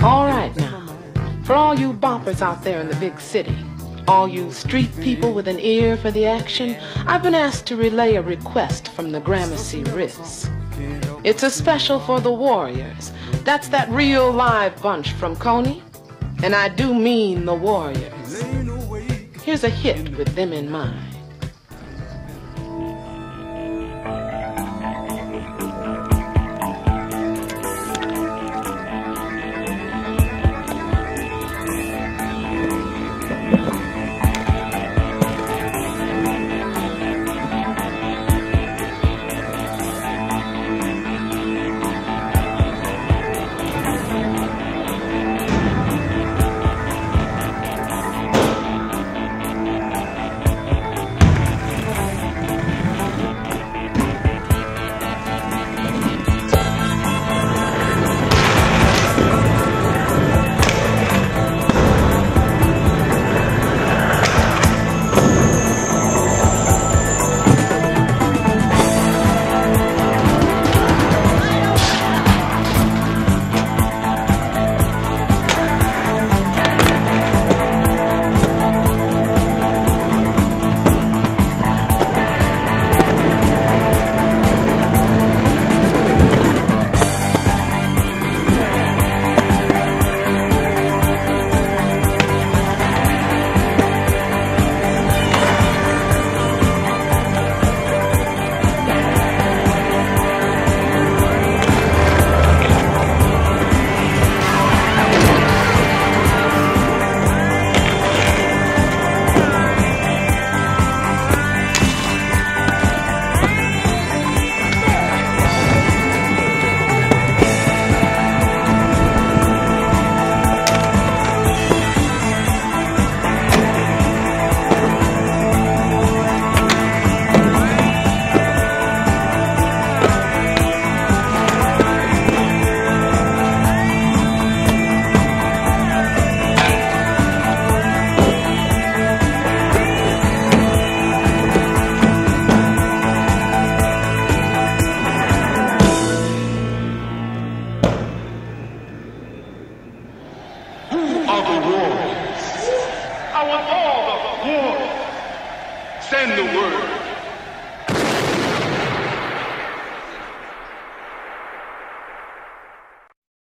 All right now, for all you boppers out there in the big city, all you street people with an ear for the action, I've been asked to relay a request from the Gramercy Riffs. It's a special for the Warriors. That's that real live bunch from Coney, and I do mean the Warriors. Here's a hit with them in mind. Send the word.